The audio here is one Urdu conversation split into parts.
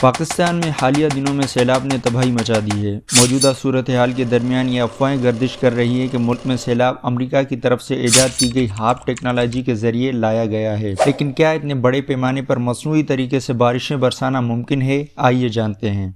پاکستان میں حالیہ دنوں میں سیلاب نے تباہی مچا دی ہے۔ موجودہ صورتحال کے درمیان یہ افواہیں گردش کر رہی ہیں کہ ملک میں سیلاب امریکہ کی طرف سے ایجاد کی گئی ہارپ ٹیکنالوجی کے ذریعے لایا گیا ہے، لیکن کیا اتنے بڑے پیمانے پر مصنوعی طریقے سے بارشیں برسانا ممکن ہے؟ آئیے جانتے ہیں۔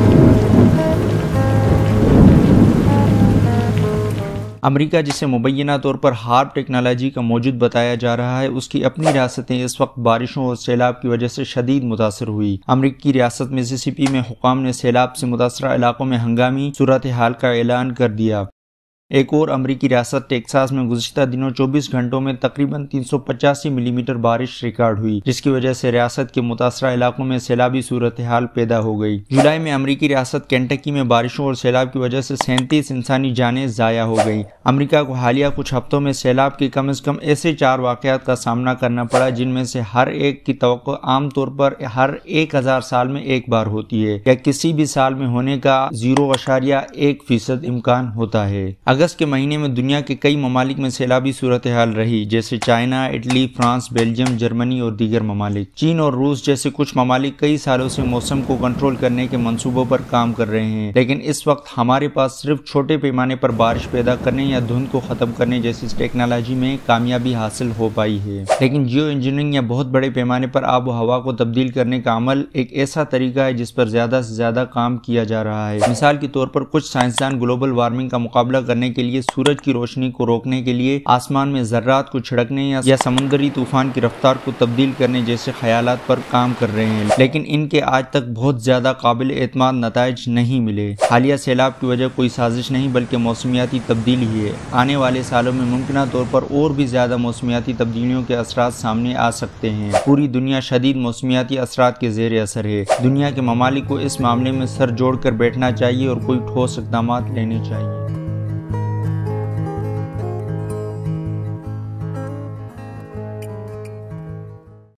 امریکہ جسے مبینہ طور پر ہارپ ٹیکنالوجی کا موجود بتایا جا رہا ہے، اس کی اپنی ریاستیں اس وقت بارشوں اور سیلاب کی وجہ سے شدید متاثر ہوئی۔ امریکی ریاست مسیسپی میں حکام نے سیلاب سے متاثرہ علاقوں میں ہنگامی صورتحال کا اعلان کر دیا۔ ایک اور امریکی ریاست ٹیکساس میں گزشتہ دنوں 24 گھنٹوں میں تقریباً 385 ملی میٹر بارش ریکارڈ ہوئی، جس کی وجہ سے ریاست کے متاثرہ علاقوں میں سیلابی صورتحال پیدا ہو گئی۔ جولائی میں امریکی ریاست کینٹکی میں بارشوں اور سیلاب کی وجہ سے 37 انسانی جانیں ضائع ہو گئیں۔ امریکہ کو حالیہ کچھ ہفتوں میں سیلاب کے کم از کم ایسے 4 واقعات کا سامنا کرنا پڑا جن میں سے ہر ایک کی توقع عام طور پر ہر 1000 سال میں ایک بار ہوتی ہے، یا کسی بھی سال میں ہونے کا 0.1% امکان ہوتا ہے۔ اگست کے مہینے میں دنیا کے کئی ممالک میں سیلابی صورتحال رہی، جیسے China, Italy, France, Belgium, Germany اور دیگر ممالک۔ چین اور روس جیسے کچھ ممالک کئی سالوں سے موسم کو کنٹرول کرنے کے منصوبوں پر کام کر رہے ہیں، لیکن اس وقت ہمارے پاس صرف چھوٹے پیمانے پر بارش پیدا کرنے یا دھند کو ختم کرنے جیسی ٹیکنالوجی میں کامیابی حاصل ہو پائی ہے۔ لیکن جیو انجینئرنگ یا بہت بڑے پیمانے پر آب و ہوا کو تبدیل کرنے کا عمل ایک ایسا طریقہ ہے جس پر زیادہ سے زیادہ کام کیا جا رہا ہے۔ مثال کے طور پر کچھ سائنسدان گلوبل وارمنگ کا مقابلہ کرنے کے لیے سورج کی روشنی کو روکنے کے لیے آسمان میں ذرات کو چھڑکنے یا سمندری طوفان کی رفتار کو تبدیل کرنے جیسے خیالات پر کام کر رہے ہیں، لیکن ان کے آج تک بہت زیادہ قابل اعتماد نتائج نہیں ملے۔ حالیہ سیلاب کی وجہ کوئی سازش نہیں بلکہ موسمیاتی تبدیلی ہی ہے۔ آنے والے سالوں میں ممکنہ طور پر اور بھی زیادہ موسمیاتی تبدیلیوں کے اثرات سامنے آ سکتے ہیں۔ پوری دنیا شدید موسمیاتی اثرات کے زیر اثر ہے۔ دنیا کے ممالک کو اس معاملے میں سر جوڑ کر بیٹھنا چاہیے اور کوئی ٹھوس اقدامات لینے چاہیے۔